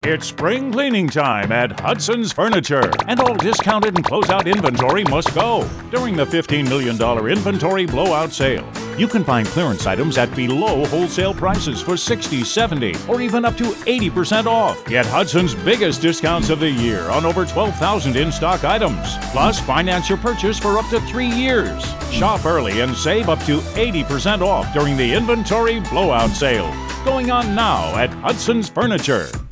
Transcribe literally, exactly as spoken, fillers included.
It's spring cleaning time at Hudson's Furniture, and all discounted and closeout inventory must go during the fifteen million dollars inventory blowout sale. You can find clearance items at below wholesale prices for sixty, seventy, or even up to eighty percent off. Get Hudson's biggest discounts of the year on over twelve thousand in-stock items. Plus, finance your purchase for up to three years. Shop early and save up to eighty percent off during the inventory blowout sale. Going on now at Hudson's Furniture.